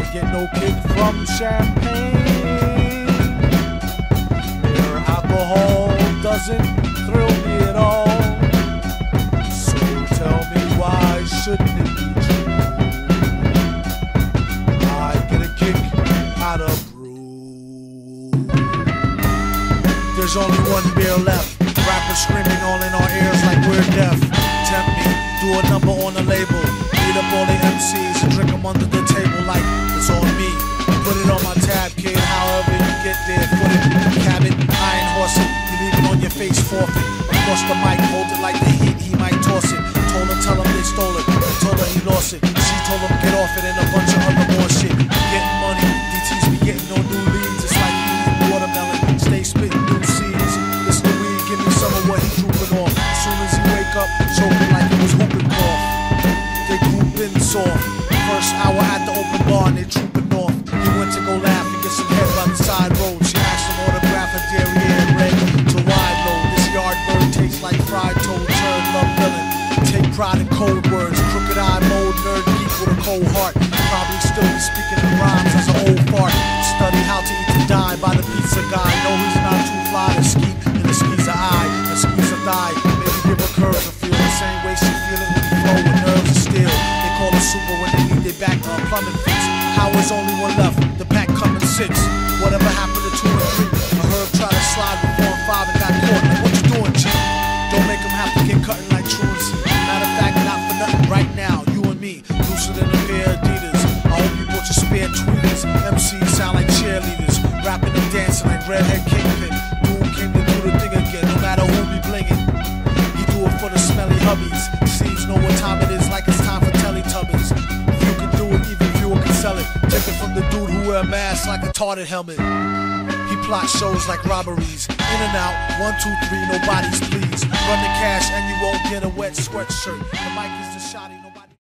get no kick from champagne. Mere alcohol doesn't thrill me at all. So tell me, why shouldn't it be true? I get a kick out of brew. There's only one beer left. Rappers screaming all in our ears like we're deaf. Tempt me, do a number on the label. Beat up all the MCs and drink them under the table like it's on me. Put it on my tab, kid, however you get there. Put it, cab it, iron horse it. You leave it on your face, forfeit. Across the mic, hold it like the heat, he might toss it. Told her, tell him they stole it. Told her he lost it. She told him get off it and a bunch of other more shit. Getting money, DTs be getting no new leads. It's like eating watermelon, stay spitting new seeds. It's the weed, give me some of what he drooping off. As soon as he wake up, choking like it was whooping cough. They grouping soft. First hour at the open bar and they trooping off. He went to go laugh and get some head by the side road. She asked him autograph her derriere red to wide load. This yard bird tastes like fried toad, turd, love villain. Take pride in cold words, crooked eye mode, nerd geek with a cold heart. Probably still be speaking in rhymes as an old fart. Study how to eat and die by the pizza guy. No, he's not too fly to ski in the squeeze of eye and squeeze a thigh. Maybe give her curves and feel the same way she feel it when you flow with nerves of steel. They call her super when they need their back plumbing fix. How is only one left? The pack coming 6. Whatever happened to 2 and 3? I heard try to slide with 4 and 5 and got caught. Like, what you doing, G? Don't make them have to get cutting like truancy. Matter of fact, not for nothing right now. You and me, looser than a pair of Adidas. I hope you bought your spare tweeters. MCs sound like cheerleaders, rapping and dancing like redhead kingpin. Doom came to do the thing again, no matter who be blinging. He do it for the smelly hubbies. Seeds know what time it is, like it's time for Teletubbies. If you can do it, even fewer can sell it. Take it from the dude who wear a mask like a tarted helmet. He plot shows like robberies. In and out, 1, 2, 3, nobody's pleased. Run the cash and you won't get a wet sweatshirt. The mic is the shotty.